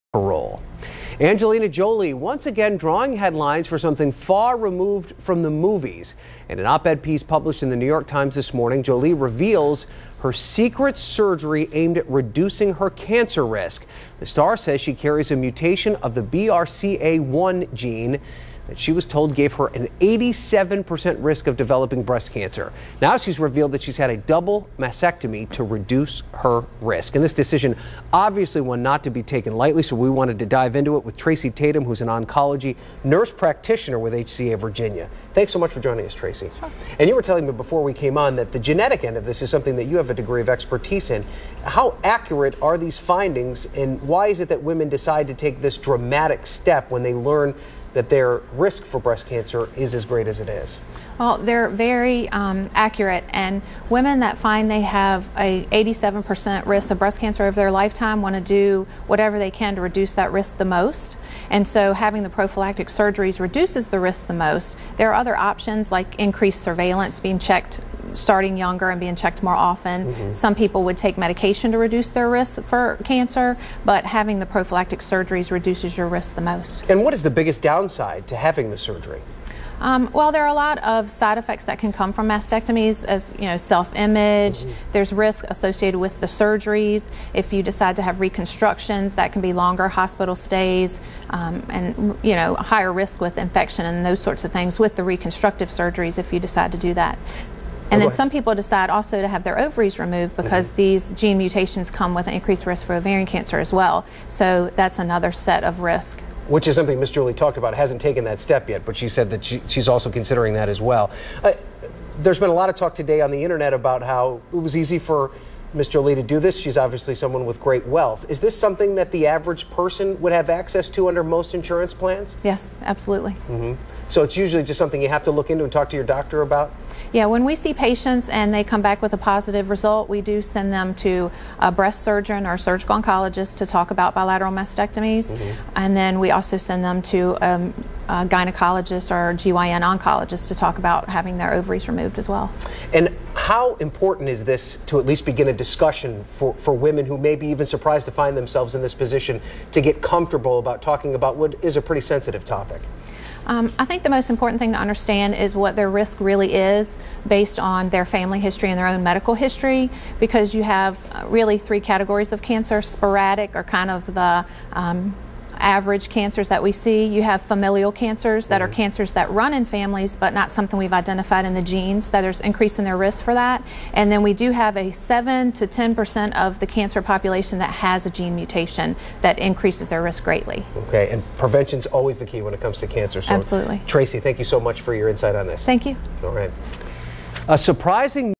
parole. Angelina Jolie once again drawing headlines for something far removed from the movies. In an op-ed piece published in the New York Times this morning, Jolie reveals her secret surgery aimed at reducing her cancer risk. The star says she carries a mutation of the BRCA1 gene that she was told gave her an 87% risk of developing breast cancer. Now she's revealed that she's had a double mastectomy to reduce her risk. And this decision, obviously one not to be taken lightly, so we wanted to dive into it with Tracey Tatum, who's an oncology nurse practitioner with HCA Virginia. Thanks so much for joining us, Tracy. Sure. And you were telling me before we came on that the genetic end of this is something that you have a degree of expertise in. How accurate are these findings, and why is it that women decide to take this dramatic step when they learn that their risk for breast cancer is as great as it is? Well, they're very accurate, and women that find they have a 87% risk of breast cancer over their lifetime want to do whatever they can to reduce that risk the most. And so having the prophylactic surgeries reduces the risk the most. There are other options like increased surveillance, being checked starting younger and being checked more often. Some people would take medication to reduce their risk for cancer, but having the prophylactic surgeries reduces your risk the most. And what is the biggest downside to having the surgery? Well, there are a lot of side effects that can come from mastectomies, as you know, self-image. There's risk associated with the surgeries. If you decide to have reconstructions, that can be longer hospital stays, and you know, higher risk with infection and those sorts of things with the reconstructive surgeries if you decide to do that. And then some people decide also to have their ovaries removed because these gene mutations come with an increased risk for ovarian cancer as well. So that's another set of risk. Which is something Miss Jolie talked about, hasn't taken that step yet, but she said that she's also considering that as well. There's been a lot of talk today on the internet about how it was easy for Miss Jolie to do this. She's obviously someone with great wealth. Is this something that the average person would have access to under most insurance plans? Yes, absolutely. So it's usually just something you have to look into and talk to your doctor about? Yeah, when we see patients and they come back with a positive result, we do send them to a breast surgeon or a surgical oncologist to talk about bilateral mastectomies. And then we also send them to a gynecologist or GYN oncologist to talk about having their ovaries removed as well. And how important is this to at least begin a discussion for women who may be even surprised to find themselves in this position to get comfortable about talking about what is a pretty sensitive topic? I think the most important thing to understand is what their risk really is based on their family history and their own medical history, because you have really three categories of cancer. Sporadic are kind of the average cancers that we see. You have familial cancers that are cancers that run in families but not something we've identified in the genes, that there's increase in their risk for that. And then we do have a 7 to 10% of the cancer population that has a gene mutation that increases their risk greatly. Okay, and prevention's always the key when it comes to cancer. So absolutely. Tracy, thank you so much for your insight on this. Thank you. All right. A surprising